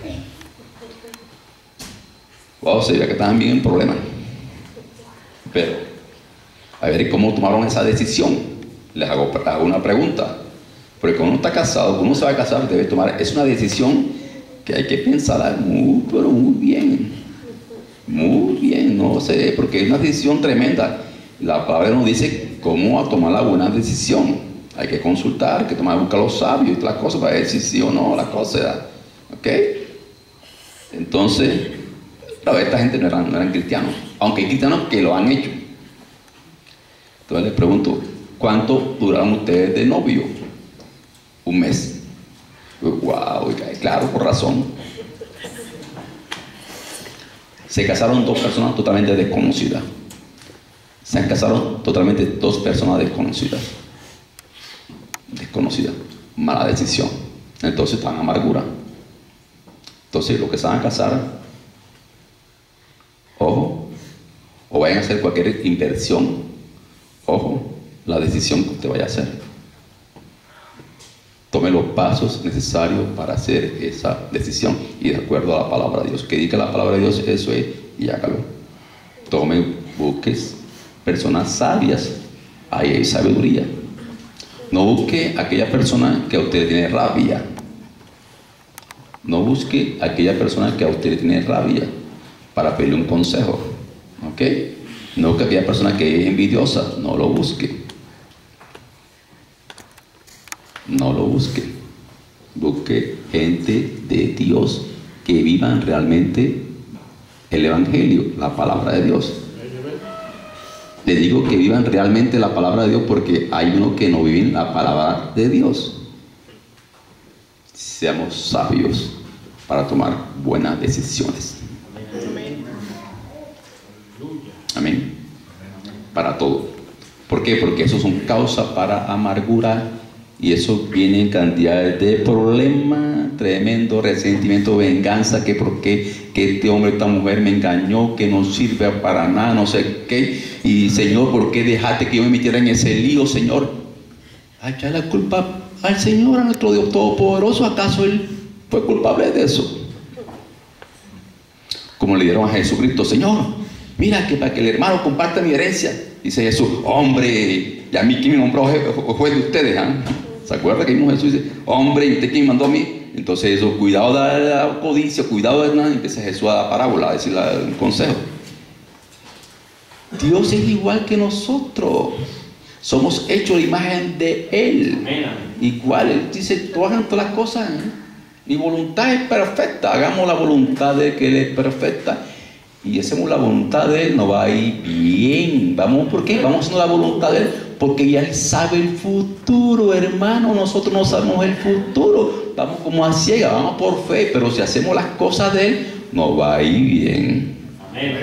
Wow, se veía que estaban bien en problemas. Pero, a ver, ¿cómo tomaron esa decisión? Les hago, hago una pregunta. Porque cuando uno está casado, cuando uno se va a casar, debe tomar, es una decisión que hay que pensarla muy, pero muy bien. Muy bien, no sé, porque es una decisión tremenda. La palabra nos dice cómo a tomar la buena decisión. Hay que consultar, hay que tomar, buscar a los sabios y las cosas para ver si sí o no la cosa. ¿Ok? Entonces, pero esta gente no eran, no eran cristianos, aunque hay cristianos que lo han hecho. Entonces les pregunto, ¿cuánto duraron ustedes de novio? Un mes. Wow, claro, por razón. Se casaron dos personas totalmente desconocidas. Se casaron totalmente dos personas desconocidas. Desconocidas. Mala decisión. Entonces están en amargura. Entonces los que se van a casar, ojo, o vayan a hacer cualquier inversión, ojo, la decisión que usted vaya a hacer. Tome los pasos necesarios para hacer esa decisión y de acuerdo a la palabra de Dios. Que diga la palabra de Dios, eso es, y hágalo. Tome, busques personas sabias, ahí hay sabiduría. No busque aquella persona que a usted le tiene rabia. No busque aquella persona que a usted le tiene rabia para pedirle un consejo. ¿Ok? No busque aquella persona que es envidiosa, no lo busque. No lo busque. Busque gente de Dios que vivan realmente el Evangelio, la palabra de Dios. Le digo que vivan realmente la palabra de Dios porque hay unos que no viven la palabra de Dios. Seamos sabios para tomar buenas decisiones. Amén. Para todo. ¿Por qué? Porque eso son causas para amargura Y eso viene en cantidades de problemas, tremendo resentimiento, venganza, que por qué, que este hombre, esta mujer me engañó, que no sirve para nada, no sé qué. Y Señor, ¿por qué dejaste que yo me metiera en ese lío, Señor? Hay que darle la culpa al Señor, a nuestro Dios Todopoderoso. ¿Acaso Él fue culpable de eso? Como le dieron a Jesucristo, Señor, mira que para que el hermano comparte mi herencia. Dice Jesús, hombre, y a mí quién me nombró juez de ustedes, ¿eh? ¿Se acuerda que mismo Jesús dice, hombre, ¿y usted quién mandó a mí? Entonces eso, cuidado de la codicia, cuidado de nada. Y empieza Jesús a dar parábola, a decir un consejo. Dios es igual que nosotros. Somos hechos de imagen de Él. Igual, Él dice, tú hagan todas las cosas, ¿eh? Mi voluntad es perfecta. Hagamos la voluntad de que Él es perfecta. Y hacemos la voluntad de Él, nos va a ir bien. Vamos, ¿por qué? Vamos haciendo la voluntad de Él, porque ya Él sabe el futuro, hermano. Nosotros no sabemos el futuro. Vamos como a ciegas, vamos por fe. Pero si hacemos las cosas de Él, nos va a ir bien. Amén.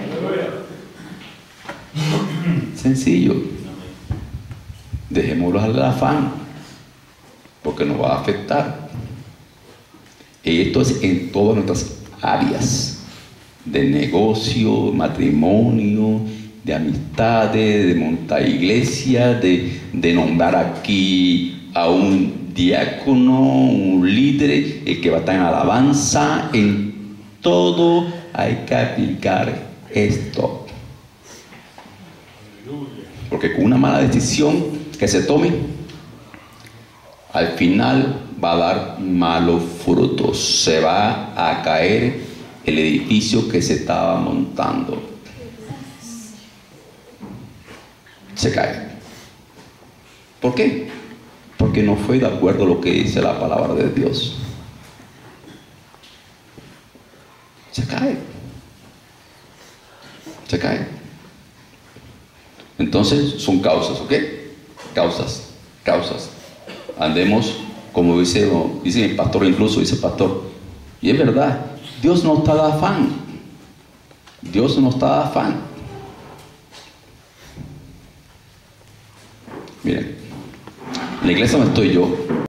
Sencillo. Dejémoslo al afán, porque nos va a afectar. Y esto es en todas nuestras áreas. De negocio, matrimonio, de amistades, de montar iglesias, de, de nombrar aquí a un diácono, un líder, el que va a estar en alabanza. En todo hay que aplicar esto. Porque con una mala decisión que se tome, al final va a dar malos frutos. Se va a caer el edificio que se estaba montando. Se cae. ¿Por qué? Porque no fue de acuerdo a lo que dice la palabra de Dios. Se cae. Se cae. Entonces son causas, ¿ok? Causas, causas. Andemos como dice, dice el pastor, incluso dice el pastor. Y es verdad. Dios no está de afán. Dios no está de afán. Miren, en la iglesia donde estoy yo,